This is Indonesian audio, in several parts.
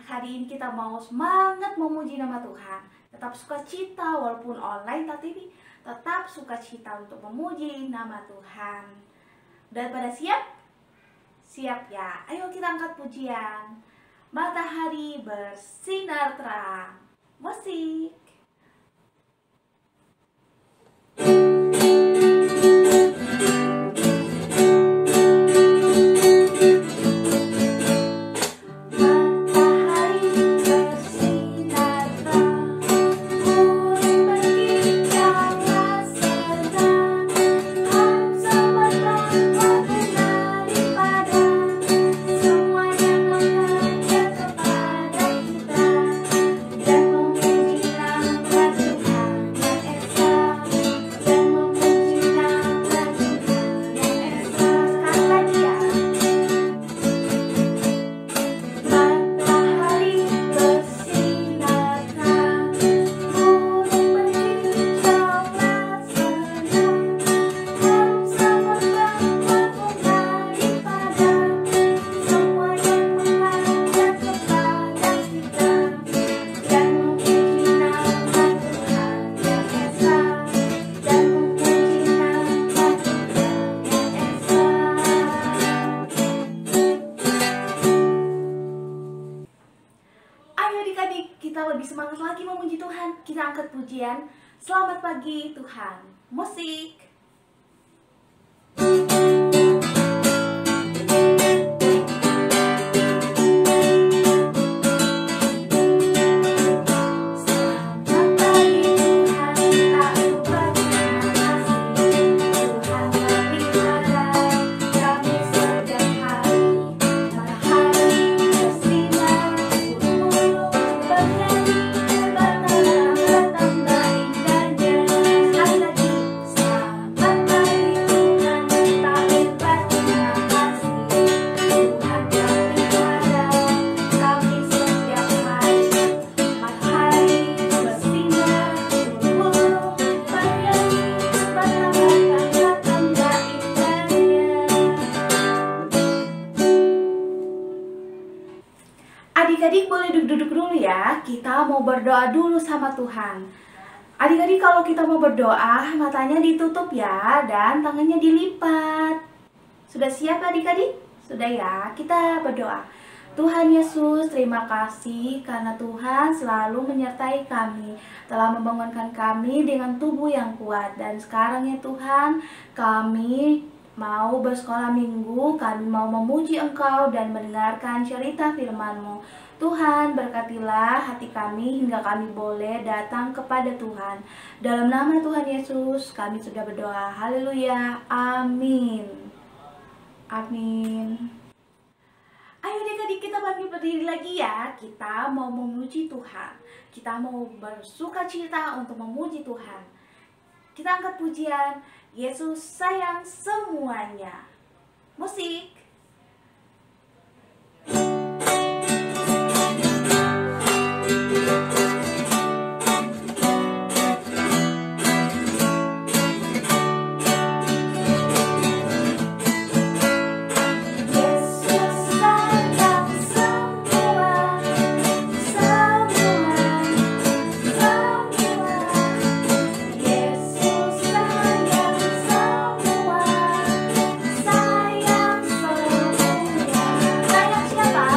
hari ini kita mau semangat memuji nama Tuhan. Tetap sukacita walaupun online, tapi tetap sukacita untuk memuji nama Tuhan. Udah pada siap? Siap ya? Ayo kita angkat pujian. Matahari bersinar terang. Musik. Kita lebih semangat lagi memuji Tuhan. Kita angkat pujian. Selamat pagi Tuhan. Musik. Adik-adik boleh duduk-duduk dulu ya. Kita mau berdoa dulu sama Tuhan. Adik-adik kalau kita mau berdoa, matanya ditutup ya, dan tangannya dilipat. Sudah siap adik-adik? Sudah ya, kita berdoa. Tuhan Yesus, terima kasih karena Tuhan selalu menyertai kami, telah membangunkan kami dengan tubuh yang kuat. Dan sekarang ya Tuhan, kami mau bersekolah minggu, kami mau memuji Engkau dan mendengarkan cerita firman-Mu. Tuhan, berkatilah hati kami hingga kami boleh datang kepada Tuhan. Dalam nama Tuhan Yesus, kami sudah berdoa. Haleluya. Amin. Amin. Ayo adik-adik kita berdiri lagi ya. Kita mau memuji Tuhan. Kita mau bersuka cita untuk memuji Tuhan. Kita angkat pujian. Yesus sayang semuanya. Musik. Siapa?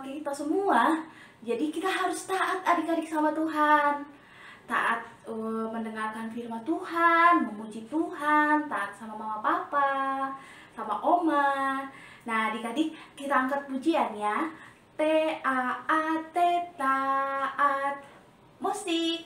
memakai kita semua. Jadi kita harus taat adik-adik sama Tuhan. Taat mendengarkan firman Tuhan, memuji Tuhan, taat sama mama papa, sama oma. Nah adik-adik kita angkat pujian ya. T-A-A-T, taat. Musik.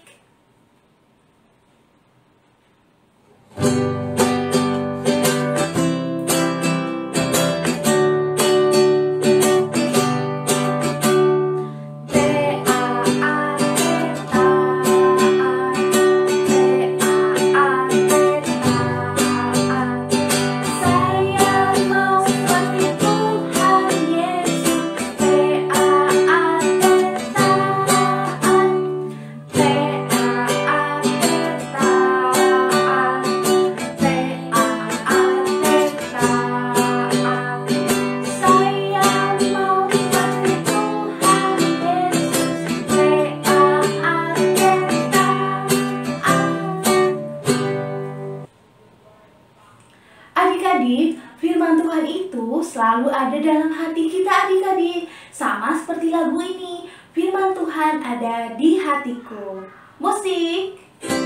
Adik-adik, firman Tuhan itu selalu ada dalam hati kita adik-adik. Sama seperti lagu ini, firman Tuhan ada di hatiku. Musik.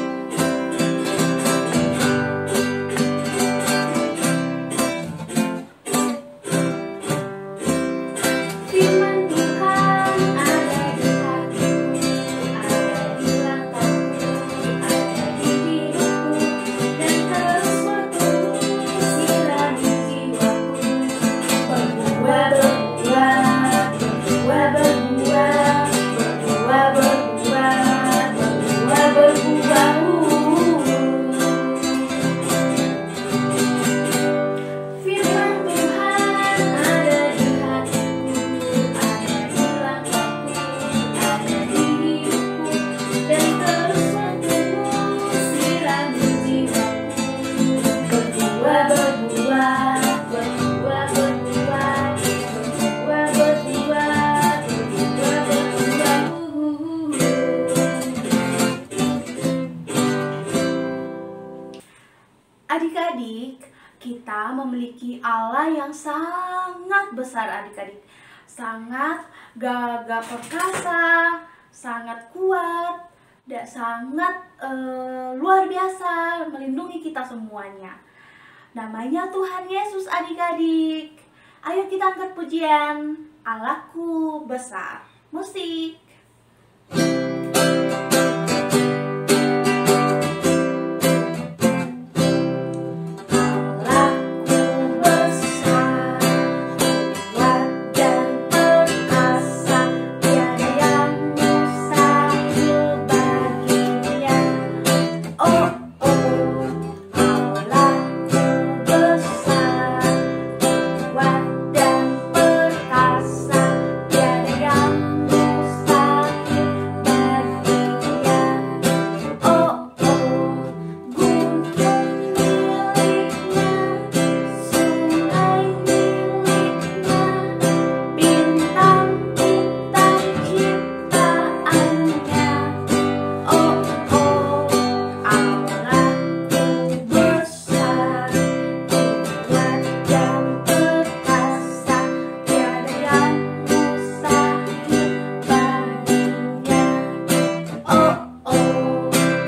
Firman Tuhan ada di hatiku, ada di langkahku, ada di hidupku, dan terus bertumbuh sirami jiwaku. Berbuah, berbuah, berbuah, berbuah, berbuah, berbuah, berbuah, berbuah. Firman Tuhan ada di hatiku, ada di langkahku, ada di hidupku, dan terus bertumbuh sirami jiwaku. Berbuah, berbuah, berbuah, berbuah, berbuah, berbuah, berbuah, berbuah. Adik-adik, kita memiliki Allah yang sangat besar adik-adik. Sangat gagah perkasa, sangat kuat, dan sangat luar biasa melindungi kita semuanya. Namanya Tuhan Yesus adik-adik. Ayo kita angkat pujian, Allahku besar. Musik. Allahku besar, kuat dan perkasa, tiada yang mustahil baginya. Oh, oh, Allahku besar, kuat dan perkasa, tiada yang mustahil baginya. Oh, oh, gunung miliknya, sungai miliknya, bintang-bintang ciptaannya. Oh, oh, Allahku besar, kuat dan perkasa, tiada yang mustahil baginya. Oh, oh,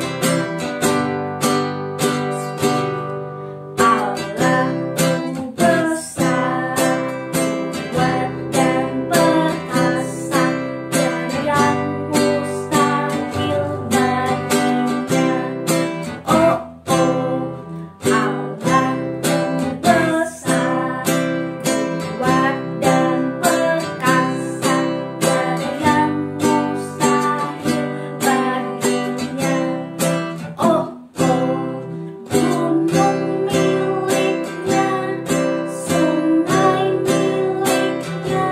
Allahku besar, kuat dan perkasa, tiada yang mustahil baginya. Oh, oh, Allahku besar, kuat dan perkasa, tiada yang mustahil baginya. Oh, oh, gunung miliknya, sungai miliknya,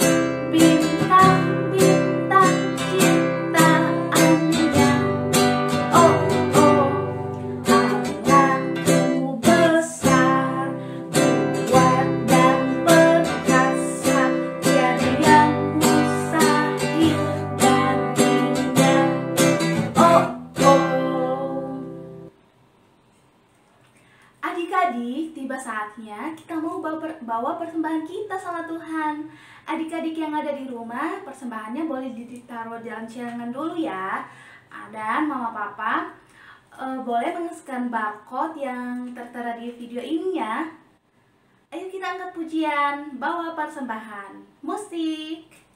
bintang-bintang ciptaannya. Oh, oh, Allahku besar, kuat dan perkasa, tiada yang mustahil baginya. Oh, oh. Adik-adik, tiba saatnya kita mau bawa persembahan kita sama Tuhan. Adik-adik yang ada di rumah, persembahannya boleh ditaruh dalam celengan dulu ya. Dan mama papa boleh men-scan barcode yang tertera di video ini ya. Ayo kita angkat pujian, bawa persembahan. Musik.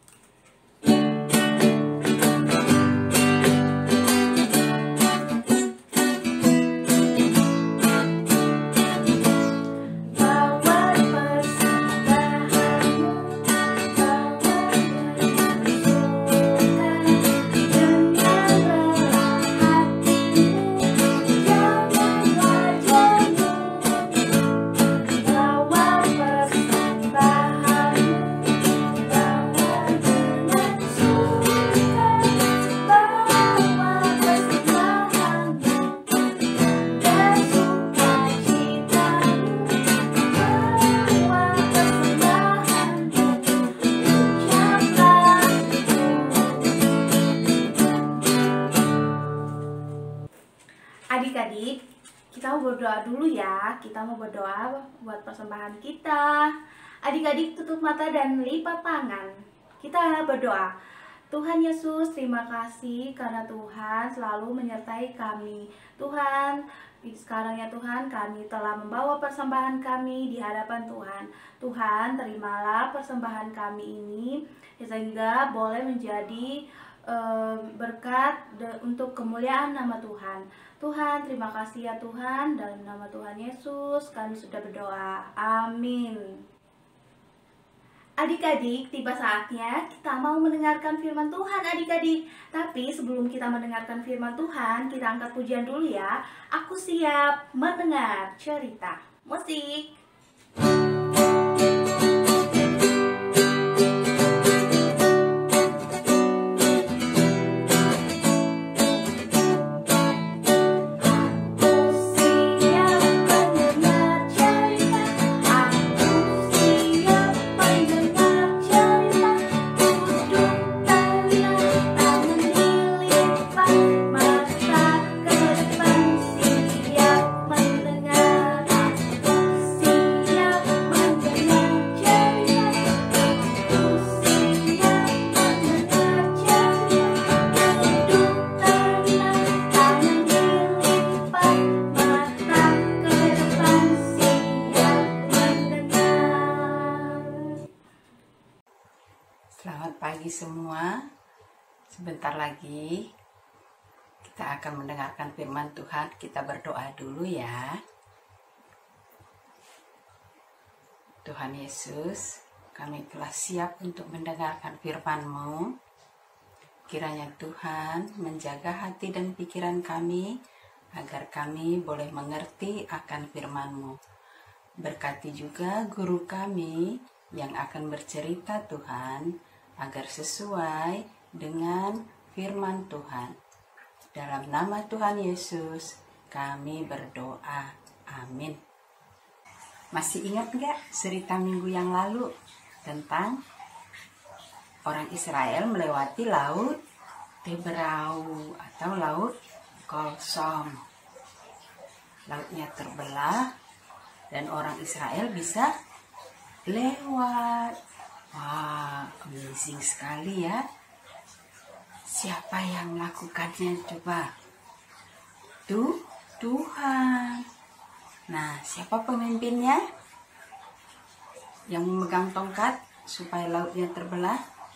Adik-adik, kita mau berdoa dulu ya. Kita mau berdoa buat persembahan kita. Adik-adik tutup mata dan lipat tangan. Kita berdoa. Tuhan Yesus, terima kasih karena Tuhan selalu menyertai kami. Tuhan, sekarang ya Tuhan, kami telah membawa persembahan kami di hadapan Tuhan. Tuhan, terimalah persembahan kami ini sehingga boleh menjadi berkat untuk kemuliaan nama Tuhan. Tuhan, terima kasih ya Tuhan, dalam nama Tuhan Yesus kami sudah berdoa. Amin. Adik-adik, tiba saatnya kita mau mendengarkan firman Tuhan adik-adik. Tapi sebelum kita mendengarkan firman Tuhan, kita angkat pujian dulu ya. Aku siap mendengar cerita. Musik. Selamat pagi semua. Sebentar lagi kita akan mendengarkan firman Tuhan. Kita berdoa dulu ya. Tuhan Yesus, kami telah siap untuk mendengarkan firman-Mu. Kiranya Tuhan menjaga hati dan pikiran kami agar kami boleh mengerti akan firman-Mu. Berkati juga guru kami yang akan bercerita Tuhan, agar sesuai dengan firman Tuhan. Dalam nama Tuhan Yesus, kami berdoa. Amin. Masih ingat gak cerita minggu yang lalu tentang orang Israel melewati laut Teberau atau laut Kosong. Lautnya terbelah dan orang Israel bisa lewat. Wah, amazing sekali ya. Siapa yang melakukannya coba? Tuhan. Nah, siapa pemimpinnya? Yang memegang tongkat supaya lautnya terbelah?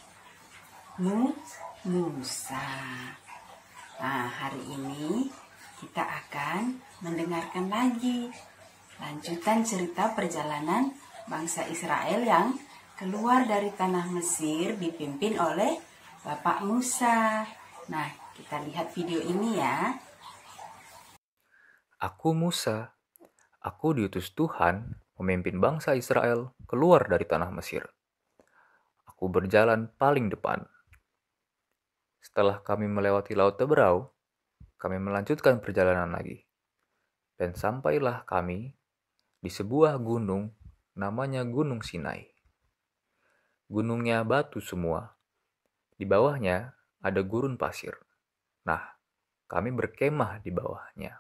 Musa. Nah, hari ini kita akan mendengarkan lagi lanjutan cerita perjalanan bangsa Israel yang keluar dari tanah Mesir dipimpin oleh Bapak Musa. Nah, kita lihat video ini ya. Aku Musa, aku diutus Tuhan memimpin bangsa Israel keluar dari tanah Mesir. Aku berjalan paling depan. Setelah kami melewati Laut Teberau, kami melanjutkan perjalanan lagi. Dan sampailah kami di sebuah gunung namanya Gunung Sinai. Gunungnya batu semua. Di bawahnya ada gurun pasir. Nah, kami berkemah di bawahnya.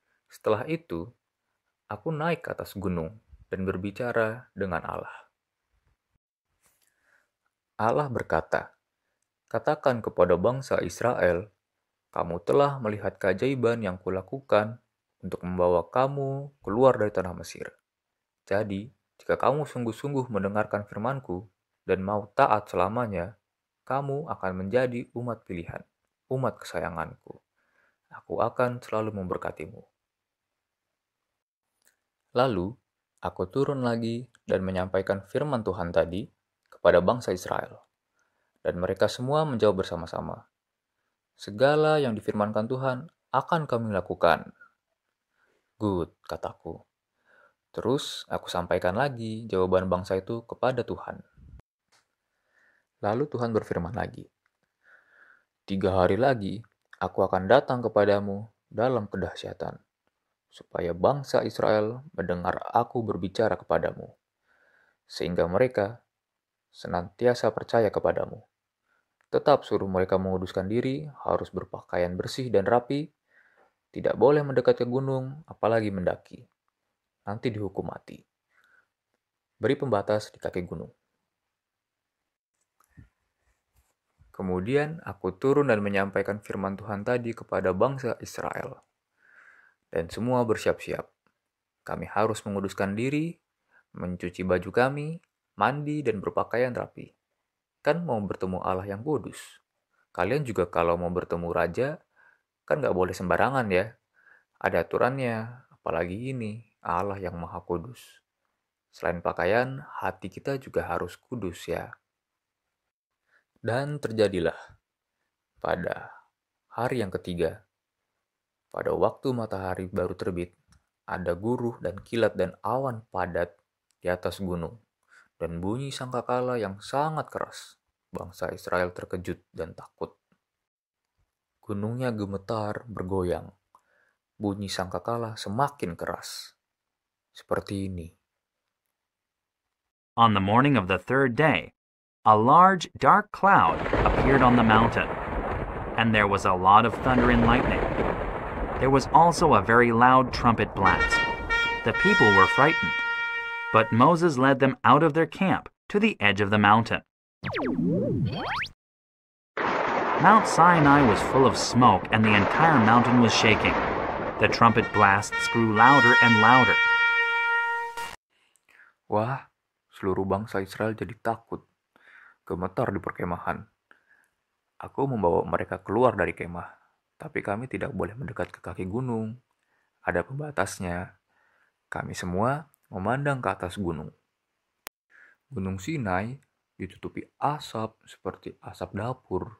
Setelah itu, aku naik ke atas gunung dan berbicara dengan Allah. Allah berkata, "Katakan kepada bangsa Israel, kamu telah melihat keajaiban yang kulakukan untuk membawa kamu keluar dari tanah Mesir. Jadi, jika kamu sungguh-sungguh mendengarkan firman-Ku dan mau taat selamanya, kamu akan menjadi umat pilihan, umat kesayangan-Ku. Aku akan selalu memberkatimu." Lalu, aku turun lagi dan menyampaikan firman Tuhan tadi kepada bangsa Israel. Dan mereka semua menjawab bersama-sama, "Segala yang difirmankan Tuhan akan kami lakukan." Good, kataku. Terus aku sampaikan lagi jawaban bangsa itu kepada Tuhan. Lalu Tuhan berfirman lagi, 3 hari lagi aku akan datang kepadamu dalam kedahsyatan, supaya bangsa Israel mendengar aku berbicara kepadamu, sehingga mereka senantiasa percaya kepadamu. Tetap suruh mereka menguduskan diri, harus berpakaian bersih dan rapi, tidak boleh mendekat ke gunung, apalagi mendaki. Nanti dihukum mati. Beri pembatas di kaki gunung. Kemudian aku turun dan menyampaikan firman Tuhan tadi kepada bangsa Israel. Dan semua bersiap-siap. Kami harus menguduskan diri, mencuci baju kami, mandi dan berpakaian rapi. Kan mau bertemu Allah yang kudus. Kalian juga kalau mau bertemu raja, kan gak boleh sembarangan ya. Ada aturannya, apalagi ini, Allah yang maha kudus. Selain pakaian, hati kita juga harus kudus ya. Dan terjadilah, pada hari yang ketiga, pada waktu matahari baru terbit, ada guruh dan kilat dan awan padat di atas gunung, dan bunyi sangkakala yang sangat keras. Bangsa Israel terkejut dan takut. Gunungnya gemetar, bergoyang. Bunyi sangkakala semakin keras. Seperti ini. On the morning of the third day, a large dark cloud appeared on the mountain, and there was a lot of thunder and lightning. There was also a very loud trumpet blast. The people were frightened, but Moses led them out of their camp to the edge of the mountain. Mount Sinai was full of smoke, and the entire mountain was shaking. The trumpet blasts grew louder and louder. Wah, seluruh bangsa Israel jadi takut, gemetar di perkemahan. Aku membawa mereka keluar dari kemah, tapi kami tidak boleh mendekat ke kaki gunung. Ada pembatasnya. Kami semua memandang ke atas gunung. Gunung Sinai ditutupi asap seperti asap dapur.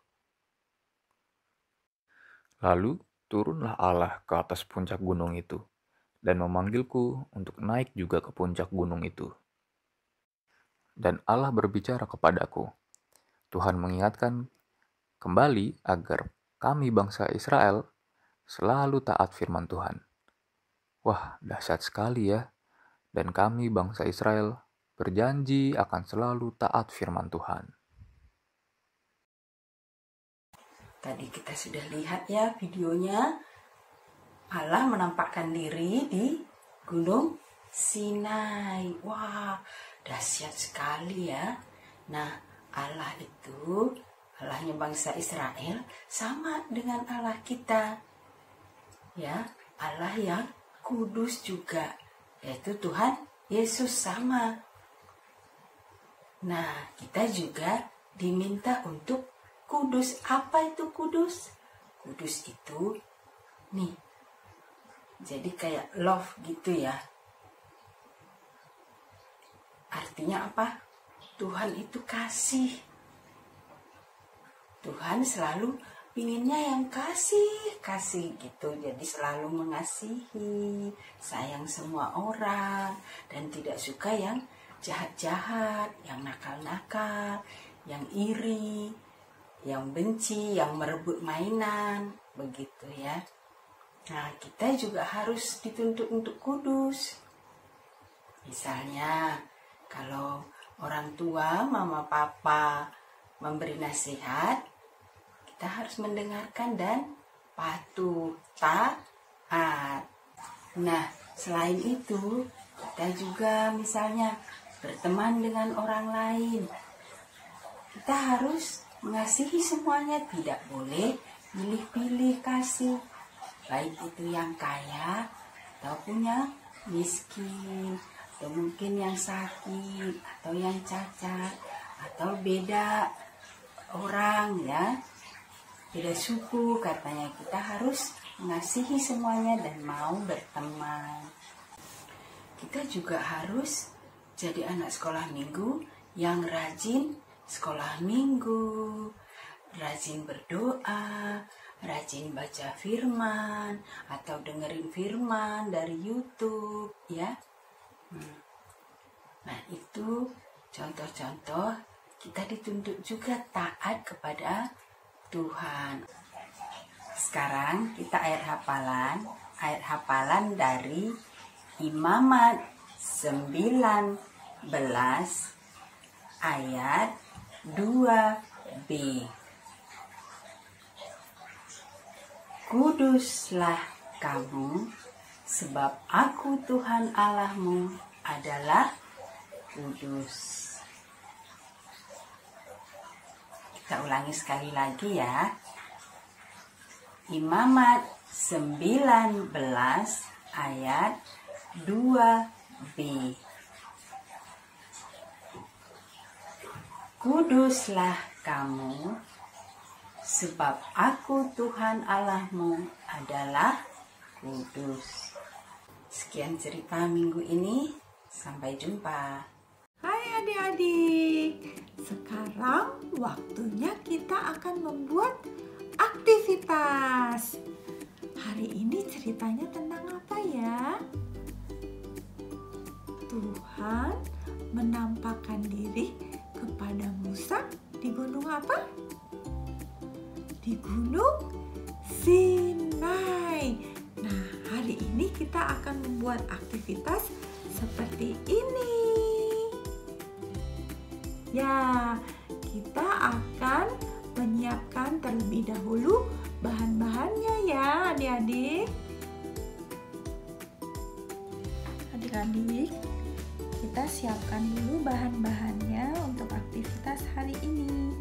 Lalu turunlah Allah ke atas puncak gunung itu dan memanggilku untuk naik juga ke puncak gunung itu. Dan Allah berbicara kepadaku. Tuhan mengingatkan kembali agar kami bangsa Israel selalu taat firman Tuhan. Wah, dahsyat sekali ya. Dan kami bangsa Israel berjanji akan selalu taat firman Tuhan. Tadi kita sudah lihat ya videonya. Allah menampakkan diri di Gunung Sinai. Wah, dahsyat sekali ya. Nah, Allah itu, Allahnya bangsa Israel sama dengan Allah kita. Ya, Allah yang kudus juga, yaitu Tuhan Yesus sama. Nah, kita juga diminta untuk kudus. Apa itu kudus? Kudus itu nih, jadi kayak love gitu ya. Artinya apa? Tuhan itu kasih. Tuhan selalu pinginnya yang kasih gitu. Jadi selalu mengasihi, sayang semua orang, dan tidak suka yang jahat-jahat, yang nakal-nakal, yang iri, yang benci, yang merebut mainan, begitu ya. Nah, kita juga harus dituntut untuk kudus. Misalnya, kalau orang tua, mama, papa memberi nasihat, kita harus mendengarkan dan patuh, taat. Nah, selain itu, kita juga misalnya berteman dengan orang lain. kita harus mengasihi semuanya, tidak boleh pilih-pilih kasih, baik itu yang kaya ataupun yang miskin, atau mungkin yang sakit atau yang cacat, atau beda orang ya, beda suku. Katanya kita harus mengasihi semuanya dan mau berteman. Kita juga harus jadi anak sekolah minggu yang rajin sekolah minggu, rajin berdoa, rajin baca firman atau dengerin firman dari YouTube ya. Nah, itu contoh-contoh kita dituntut juga taat kepada Tuhan. Sekarang kita ayat hafalan dari Imamat 19 ayat 2b. Kuduslah kamu, sebab aku Tuhan Allahmu adalah kudus. Kita ulangi sekali lagi ya. Imamat 19 ayat 2b. Kuduslah kamu, sebab aku Tuhan Allahmu adalah kudus. Sekian cerita minggu ini. Sampai jumpa. Hai adik-adik, sekarang waktunya kita akan membuat aktivitas. Hari ini ceritanya tentang apa ya? Tuhan menampakkan diri kepada Musa di gunung apa? Di gunung Sinai. Nah, hari ini kita akan membuat aktivitas seperti ini. Ya, kita akan menyiapkan terlebih dahulu bahan-bahannya ya adik-adik. Adik-adik, kita siapkan dulu bahan-bahannya untuk aktivitas hari ini.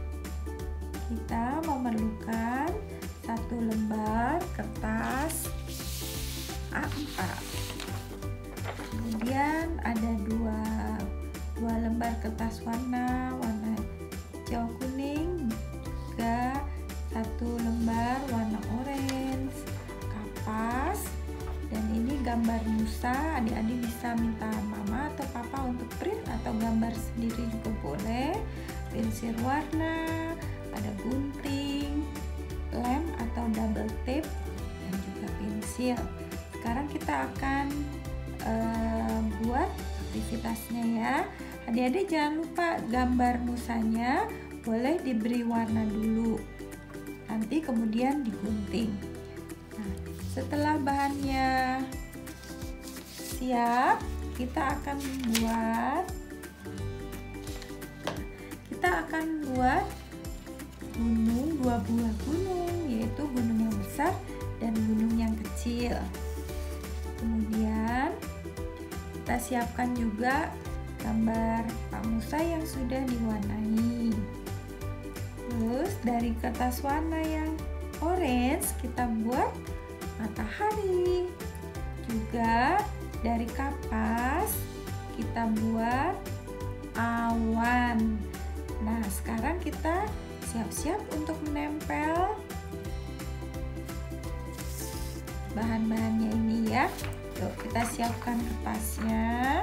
Kita memerlukan 1 lembar kertas A4. Kemudian ada dua lembar kertas warna hijau kuning, juga 1 lembar warna orange, kapas, dan ini gambar Musa. Adik-adik bisa minta mama atau papa untuk print atau gambar sendiri juga boleh. Pensil warna, ada gunting, lem atau double tape, dan juga pensil. Sekarang kita akan buat aktivitasnya ya. Adik-adik jangan lupa gambar Musanya boleh diberi warna dulu, nanti kemudian digunting. Nah, setelah bahannya siap, kita akan buat gunung, 2 buah gunung, yaitu gunung yang besar dan gunung yang kecil. Kemudian kita siapkan juga gambar Pak Musa yang sudah diwarnai. Terus dari kertas warna yang orange kita buat matahari. Juga dari kapas kita buat awan. Nah, sekarang kita siap-siap untuk menempel bahan-bahannya ini ya. Yuk, kita siapkan kertasnya.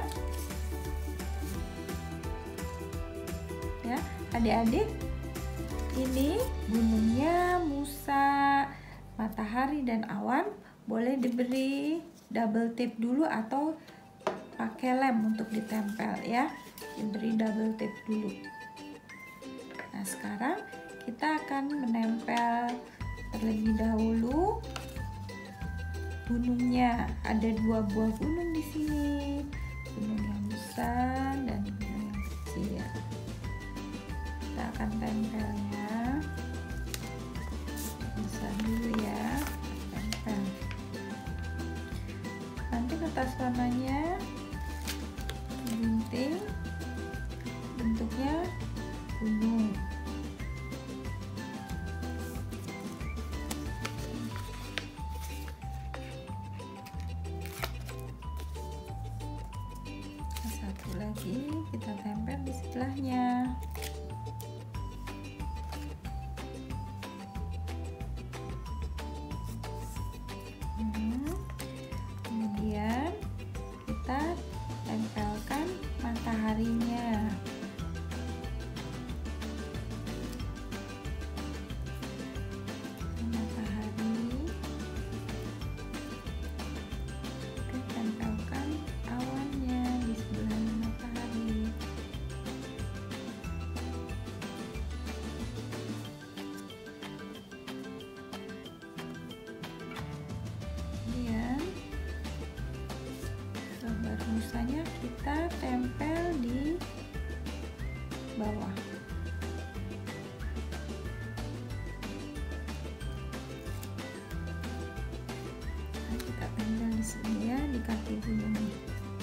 Ya, adik-adik, ini gunungnya Musa, matahari dan awan boleh diberi double tape dulu atau pakai lem untuk ditempel ya. Diberi double tape dulu. Nah, sekarang kita akan menempel terlebih dahulu gunungnya. Ada 2 buah gunung di sini, gunung yang besar dan gunung yang kecil. Kita akan tempelnya. Besar dulu ya, tempel. Nanti kertas warnanya gunting, bentuknya gunung. lagi kita tempel di sebelahnya. Kemudian kita tempelkan mataharinya. Matahari. Kita tempelkan awannya di sebelah matahari. Kemudian gambar musanya kita tempel di bawah. Nah, kita tempel di sini ya, di kaki gunungnya.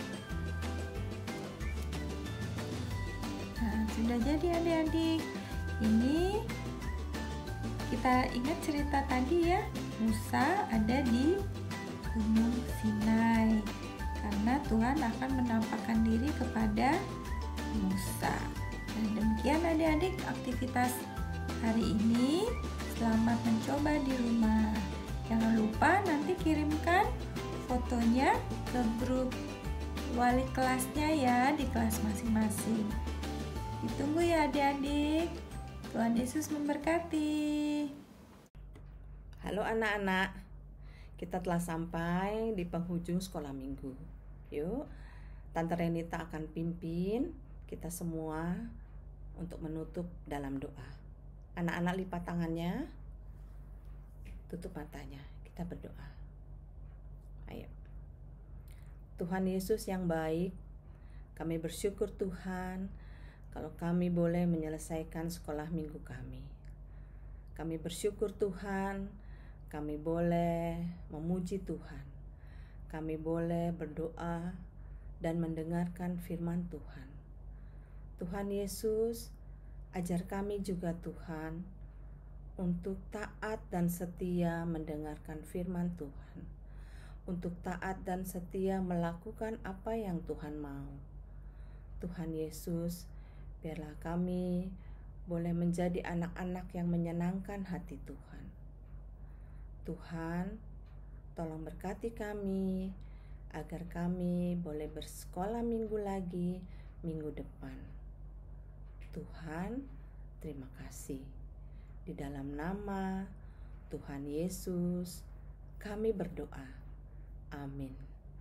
Nah, sudah jadi adik-adik. Ini kita ingat cerita tadi ya, Musa ada di Gunung Sinai karena Tuhan akan menampakkan diri kepada Musa. Dan demikian adik-adik aktivitas hari ini. Selamat mencoba di rumah. Jangan lupa nanti kirimkan fotonya ke grup wali kelasnya ya, di kelas masing-masing. Ditunggu ya adik-adik. Tuhan Yesus memberkati. Halo anak-anak, kita telah sampai di penghujung sekolah minggu. Yuk, Tante Renita akan pimpin kita semua untuk menutup dalam doa. Anak-anak lipat tangannya, tutup matanya, kita berdoa. Ayo. Tuhan Yesus yang baik, kami bersyukur Tuhan kalau kami boleh menyelesaikan sekolah minggu kami. Kami bersyukur Tuhan, kami boleh memuji Tuhan. Kami boleh berdoa dan mendengarkan firman Tuhan. Tuhan Yesus, ajar kami juga Tuhan untuk taat dan setia mendengarkan firman Tuhan. Untuk taat dan setia melakukan apa yang Tuhan mau. Tuhan Yesus, biarlah kami boleh menjadi anak-anak yang menyenangkan hati Tuhan. Tuhan, tolong berkati kami agar kami boleh bersekolah minggu lagi minggu depan. Tuhan, terima kasih. Di dalam nama Tuhan Yesus, kami berdoa. Amin.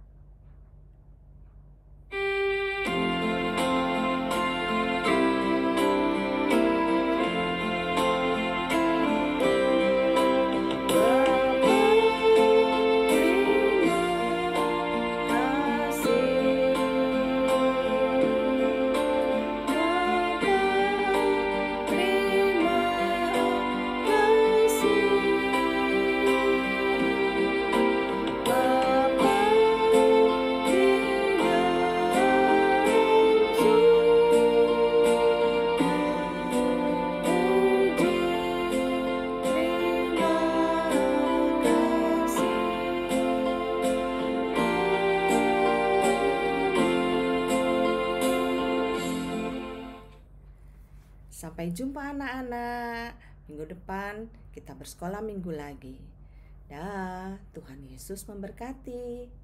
Sampai jumpa anak-anak. Minggu depan kita bersekolah minggu lagi. Dah, Tuhan Yesus memberkati.